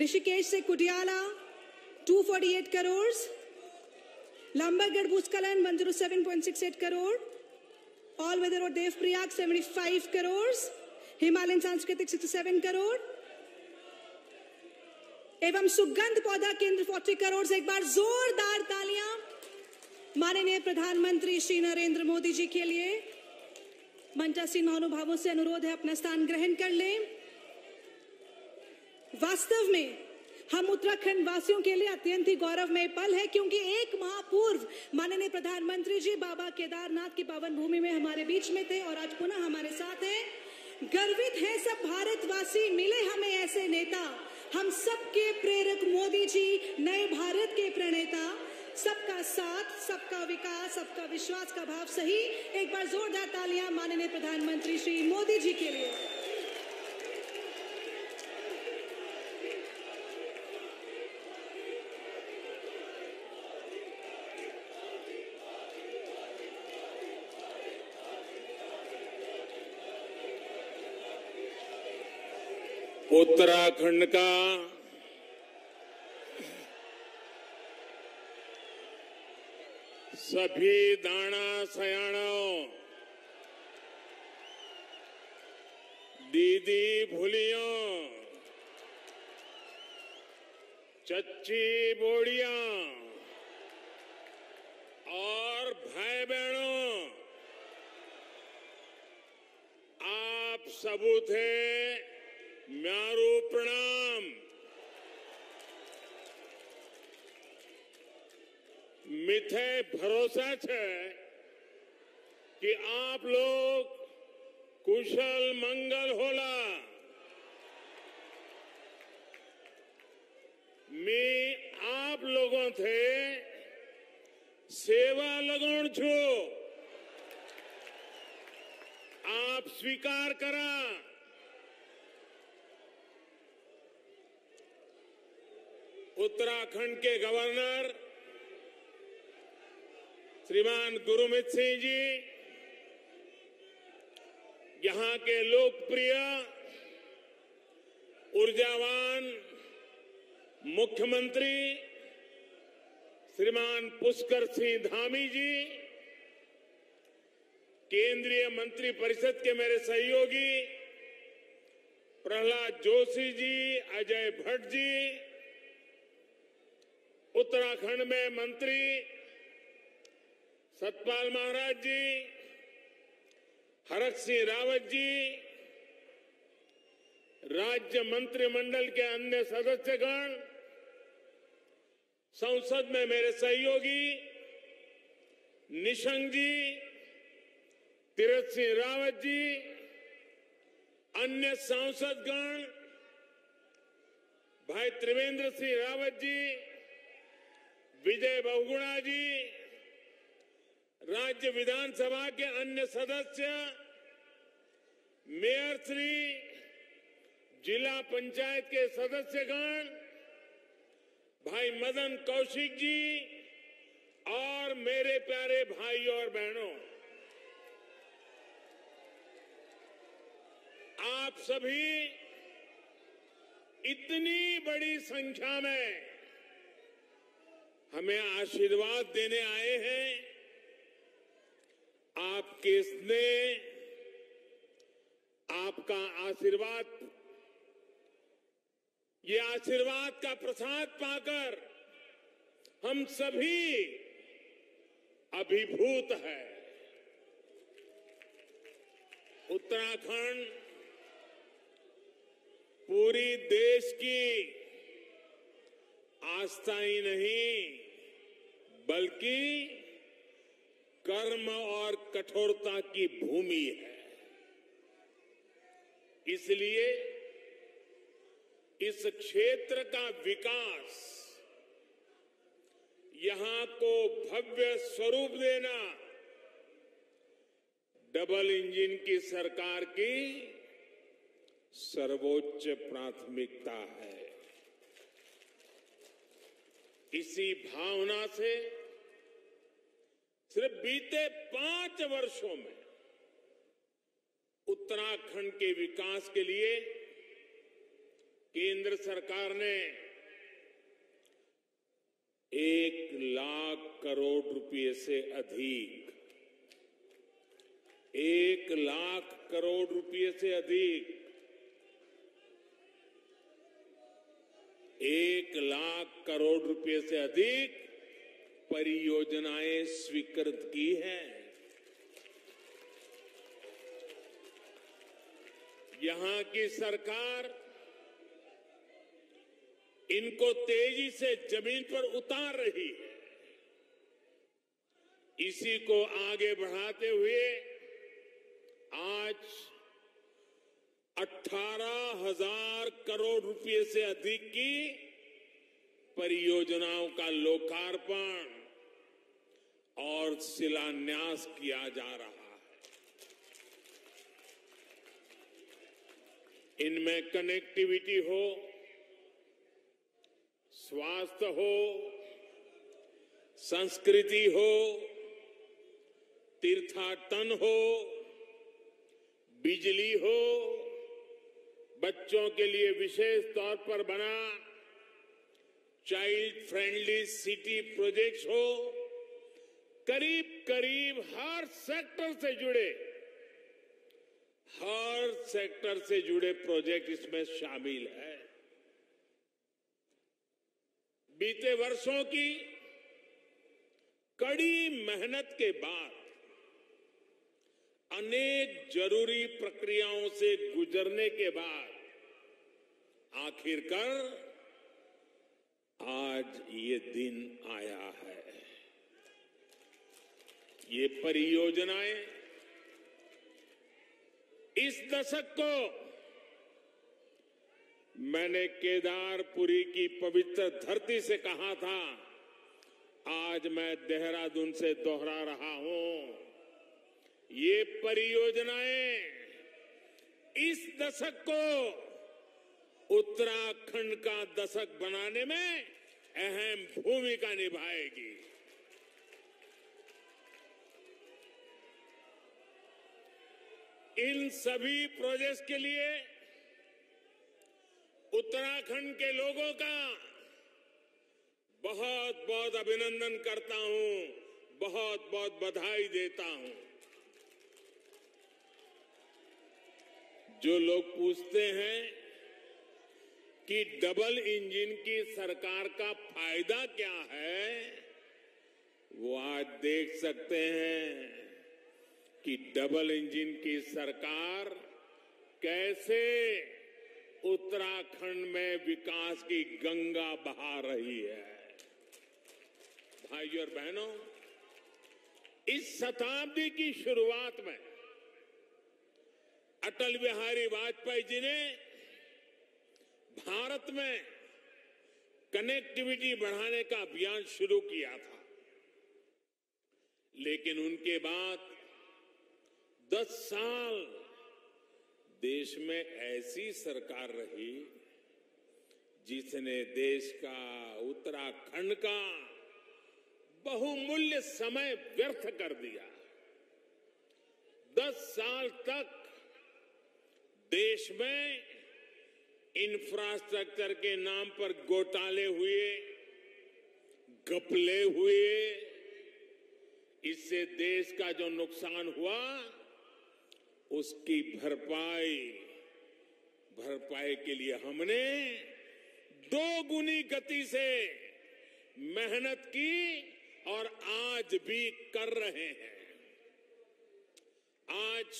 ऋषिकेश से कुडियाला 248 crore, Lambargarh Bhuskalan 107.68 crore, All Weather Road Devprayag 75 crore, Himalayan Sanskritik 67 crore, एवं सुगंध पौधा केंद्र 40 करोड़ से। एक बार जोरदार तालियां माननीय प्रधानमंत्री श्री नरेंद्र मोदी जी के लिए। मंचासीन महानुभावों से अनुरोध है अपना स्थान ग्रहण कर लें। वास्तव में हम उत्तराखंड वासियों के लिए अत्यंत ही गौरवमय पल है, क्योंकि एक माह पूर्व माननीय प्रधानमंत्री जी बाबा केदारनाथ की पावन भूमि में हमारे बीच में थे और आज पुनः हमारे साथ हैं। गर्वित हैं सब भारतवासी, मिले हमें ऐसे नेता, हम सबके प्रेरक मोदी जी, नए भारत के प्रणेता। सबका साथ, सबका विकास, सबका विश्वास का भाव सही। एक बार जोरदार तालियां माननीय प्रधानमंत्री श्री मोदी जी के लिए। उत्तराखंड का सभी दाना सयाणों, दीदी भूलियों, चच्ची बोड़ियां और भाई बहनों, आप सबू थे म्यारू प्रणाम। मिथे भरोसा है कि आप लोग कुशल मंगल होला। मैं आप लोगों थे सेवा लगन छो, आप स्वीकार करा। उत्तराखंड के गवर्नर श्रीमान गुरमीत सिंह जी, यहां के लोकप्रिय ऊर्जावान मुख्यमंत्री श्रीमान पुष्कर सिंह धामी जी, केंद्रीय मंत्री परिषद के मेरे सहयोगी प्रहलाद जोशी जी, अजय भट्ट जी, उत्तराखंड में मंत्री सतपाल महाराज जी, हरक सिंह रावत जी, राज्य मंत्रिमंडल के अन्य सदस्यगण, संसद में मेरे सहयोगी निशंक जी, तीरथ सिंह रावत जी, अन्य सांसदगण, भाई त्रिवेंद्र सिंह रावत जी, विजय बहुगुणा जी, राज्य विधानसभा के अन्य सदस्य, मेयर श्री, जिला पंचायत के सदस्यगण, भाई मदन कौशिक जी और मेरे प्यारे भाई और बहनों, आप सभी इतनी बड़ी संख्या में हमें आशीर्वाद देने आए हैं। आपके स्नेह, आपका आशीर्वाद, ये आशीर्वाद का प्रसाद पाकर हम सभी अभिभूत है। उत्तराखंड पूरी देश की आस्था ही नहीं, बल्कि कर्म और कठोरता की भूमि है। इसलिए इस क्षेत्र का विकास, यहां को भव्य स्वरूप देना डबल इंजन की सरकार की सर्वोच्च प्राथमिकता है। इसी भावना से सिर्फ बीते 5 वर्षों में उत्तराखंड के विकास के लिए केंद्र सरकार ने 1,00,000 करोड़ रुपए से अधिक 1,00,000 करोड़ रुपए से अधिक 1,00,000 करोड़ रुपए से अधिक परियोजनाएं स्वीकृत की हैं। यहां की सरकार इनको तेजी से जमीन पर उतार रही है। इसी को आगे बढ़ाते हुए आज 18,000 करोड़ रुपए से अधिक की परियोजनाओं का लोकार्पण और शिलान्यास किया जा रहा है। इनमें कनेक्टिविटी हो, स्वास्थ्य हो, संस्कृति हो, तीर्थाटन हो, बिजली हो, बच्चों के लिए विशेष तौर पर बना चाइल्ड फ्रेंडली सिटी प्रोजेक्ट्स हो, करीब करीब हर सेक्टर से जुड़े प्रोजेक्ट इसमें शामिल है। बीते वर्षों की कड़ी मेहनत के बाद अनेक जरूरी प्रक्रियाओं से गुजरने के बाद आखिरकार आज ये दिन आया है। ये परियोजनाएं इस दशक को मैंने केदारपुरी की पवित्र धरती से कहा था, आज मैं देहरादून से दोहरा रहा हूं। ये परियोजनाएं इस दशक को उत्तराखंड का दशक बनाने में अहम भूमिका निभाएगी। इन सभी प्रोजेक्ट्स के लिए उत्तराखंड के लोगों का बहुत बहुत अभिनंदन करता हूं, बहुत बहुत बधाई देता हूं। जो लोग पूछते हैं कि डबल इंजन की सरकार का फायदा क्या है, वो आज देख सकते हैं कि डबल इंजन की सरकार कैसे उत्तराखंड में विकास की गंगा बहा रही है। भाइयों और बहनों, इस शताब्दी की शुरुआत में अटल बिहारी वाजपेयी जी ने भारत में कनेक्टिविटी बढ़ाने का अभियान शुरू किया था, लेकिन उनके बाद 10 साल देश में ऐसी सरकार रही जिसने देश का, उत्तराखंड का बहुमूल्य समय व्यर्थ कर दिया। 10 साल तक देश में इंफ्रास्ट्रक्चर के नाम पर घोटाले हुए, घपले हुए। इससे देश का जो नुकसान हुआ उसकी भरपाई के लिए हमने 2 गुनी गति से मेहनत की और आज भी कर रहे हैं। आज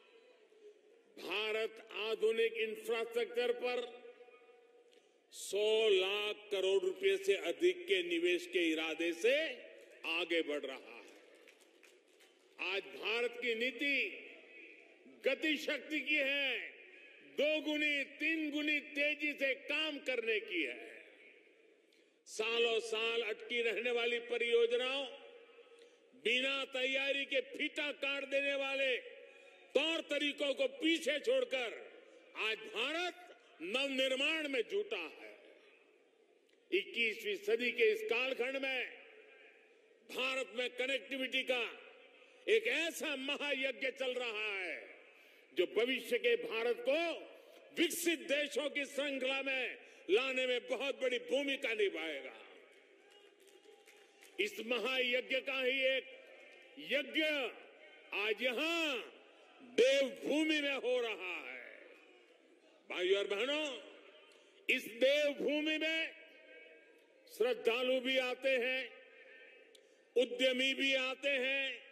भारत आधुनिक इंफ्रास्ट्रक्चर पर 100 लाख करोड़ रुपए से अधिक के निवेश के इरादे से आगे बढ़ रहा है। आज भारत की नीति गति शक्ति की है, 2 गुनी 3 गुनी तेजी से काम करने की है। सालों साल अटकी रहने वाली परियोजनाओं, बिना तैयारी के फीता काट देने वाले तौर तरीकों को पीछे छोड़कर आज भारत नवनिर्माण में जुटा है। 21वीं सदी के इस कालखंड में भारत में कनेक्टिविटी का एक ऐसा महायज्ञ चल रहा है जो भविष्य के भारत को विकसित देशों की श्रृंखला में लाने में बहुत बड़ी भूमिका निभाएगा। इस महायज्ञ का ही एक यज्ञ आज यहां देवभूमि में हो रहा है। भाइयों और बहनों, इस देवभूमि में श्रद्धालु भी आते हैं, उद्यमी भी आते हैं,